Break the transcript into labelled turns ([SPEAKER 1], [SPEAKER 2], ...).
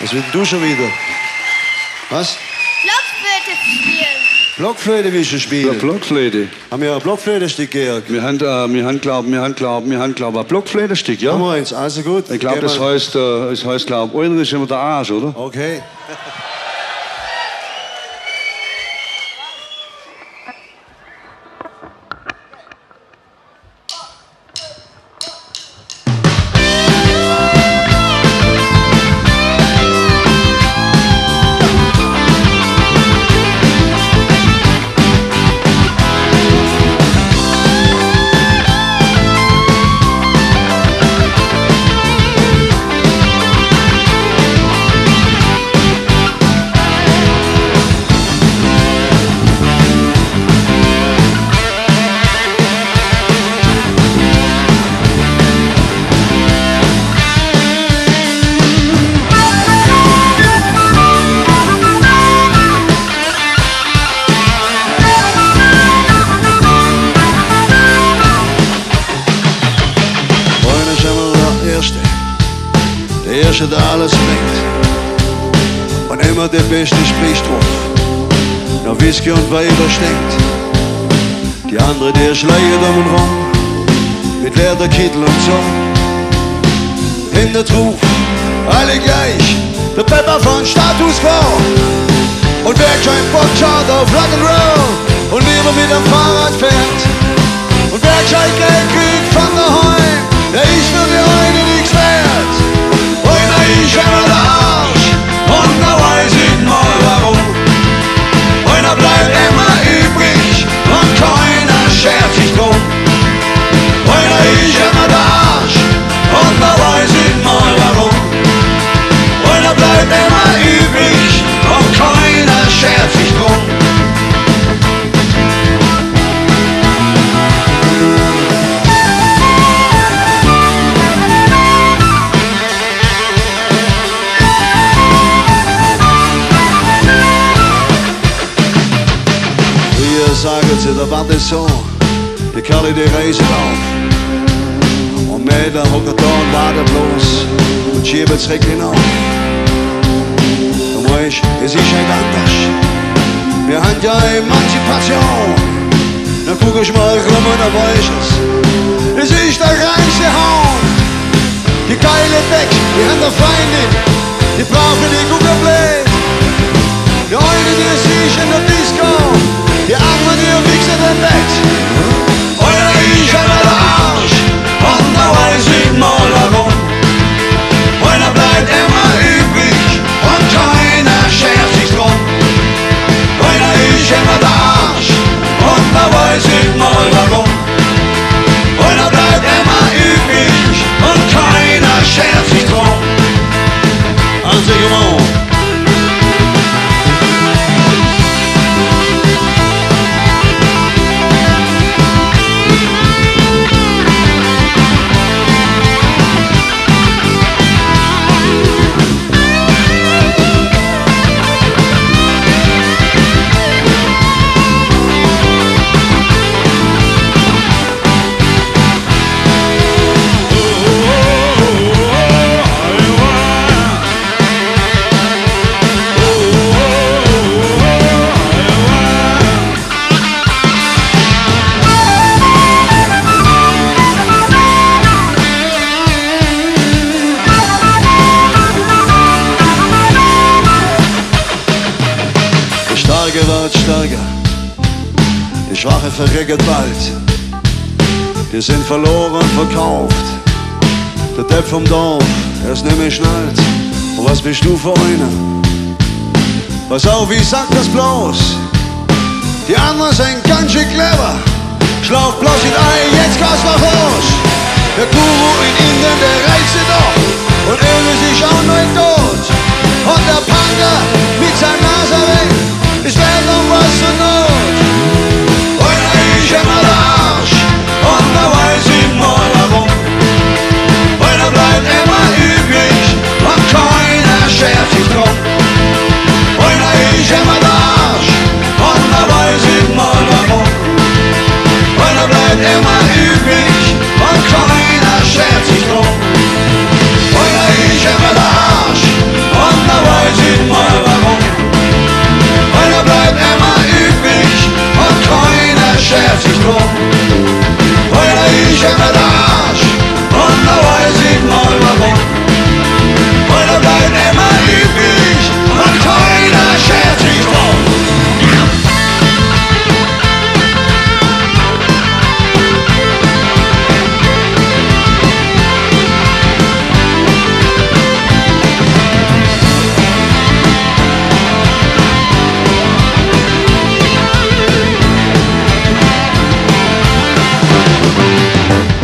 [SPEAKER 1] Was willst du schon wieder? Was?
[SPEAKER 2] Blockflöte spielen.
[SPEAKER 1] Blockflöte willst du spielen?
[SPEAKER 3] Ja, Blockflöte.
[SPEAKER 1] Haben wir ein Blockflötenstück, Georg?
[SPEAKER 3] Wir haben ein Blockflötenstück, ja?
[SPEAKER 1] Haben wir eins, also gut.
[SPEAKER 3] Ich glaube, das heißt, glaube ich, einer ist immer der Arsch, oder?
[SPEAKER 1] Okay. Der Erste, der alles bringt. Und immer der beste Sprichspruch. Nach Whisky und Weiber stinkt. Die andere, der schleicht um und rum. Mit Lederkittel und so. Hintertruf, alle gleich. Der Pepper von Status Quo. Und wer kein Bock hat auf Rock'n'Roll und lieber mit dem Fahrrad fährt. Und wer kein Geld kriegt von daheim, der ist für die heute nichts wert. Einer ist immer der Arsch und da weiß ich mal warum. Einer bleibt immer übrig und keiner schert sich drum. Einer ist immer der Arsch und da weiß ich mal warum. Einer bleibt immer übrig und keiner schert sich drum. Sagen sie, da war das so, die Kerle, die reisen auf. Und Mädel hocken da und warten bloß und schieben das Reckchen auf. Du weißt, es ist nicht anders. Wir haben ja Emanzipation. Dann guck ich mal rum und dann weiß es. Es ist der reinste Hohn. Die geile Deck, die haben der Feindin, die brauchen die Guckerblät. Die eine, die ist sich in der Disco. Die andere, die wichsen im Bett. Einer ist immer der Arsch und da weiß ich mal warum. Einer bleibt immer übrig und keiner schert sich drum. Einer ist immer der Arsch und da weiß ich mal warum. Einer bleibt immer übrig und keiner schert sich drum. Also genau. Wird stärker, die Schwache verreckert bald. Die sind verloren, verkauft. Der Depp vom Dorf, er ist nicht mehr schnallt. Und was bist du für einer? Pass auf, ich sag das bloß. Die anderen sind ganz schön clever. Schlauch bloß in Ei, jetzt kannst du raus. Der Guru in Indien, der reizt doch. Und Elvis ist auch noch tot. Und der Panda mit seinem Nazareth. Ich werd noch was zur Not. Einer ist immer der Arsch und da weiß ich mal warum. Einer bleibt immer übrig und keiner schert sich drum. Einer ist immer der Arsch und da weiß ich mal warum. Einer bleibt immer übrig und keiner schert sich drum. Einer ist immer der Arsch und da Musik